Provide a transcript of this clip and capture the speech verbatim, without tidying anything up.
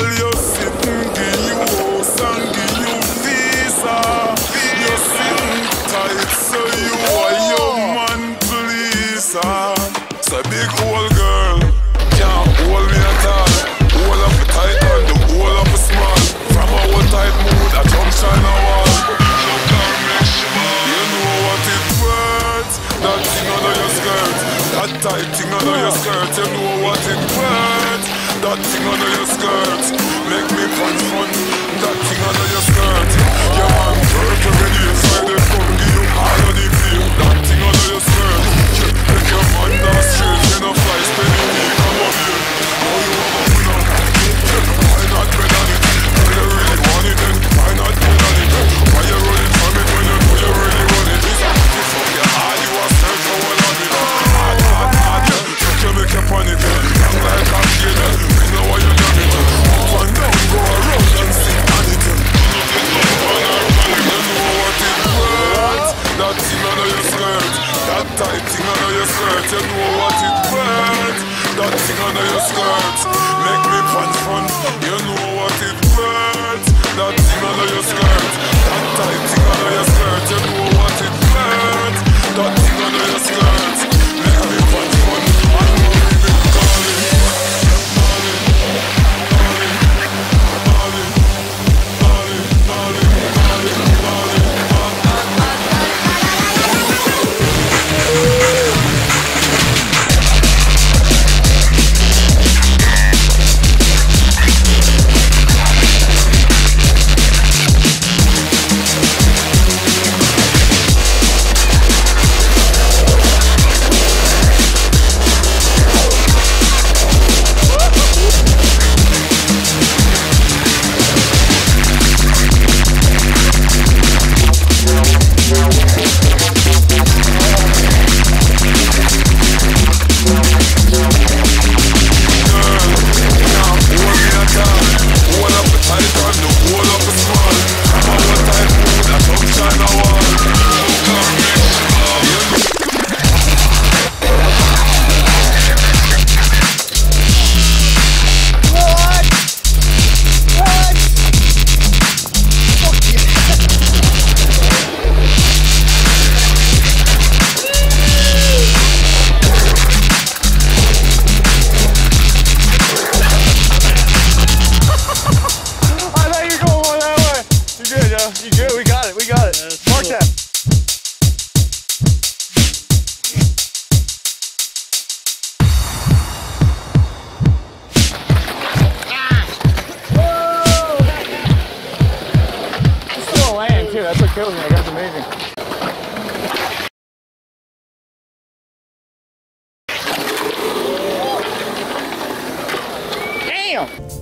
Girl, you sitting, give you house and give you visa. You sitting tight, so you are your man, please. So big old girl, can't hold me at all. Hold up a tight and the hold up a small. From our tight mood, I jump China wall. You know what it worth. That thing under your skirt, that tight thing under your skirt. You know what it worth. That thing under your skirt, make me fun fun. That thing under your skirt, your man work already inside the come give you all of the feel. That thing under your skirt, make your man not straight. You know fly spending me, come up here. How you want to win on? Why not bet on it? When you really want it, then why not bet on it? Why you running from it when you know you really want it? It's a fucking fuck your heart, you are search for one of it. Hard, hard, hard, yeah. You make your panic, young like a kid. We know why you done it. Up and down, go around and sing on it. You know what it worth. That thing under your skirt, that tight thing under your skirt. You know what it worth. That thing under your skirt, make me punch fun. You know what it worth. That thing under your skirt, that tight thing under your skirt. You know what it worth. That thing under your skirt, make me punch fun. I know we've been calling, calling, calling, calling, calling, calling, calling, calling. That's what kills me. That's amazing. Damn!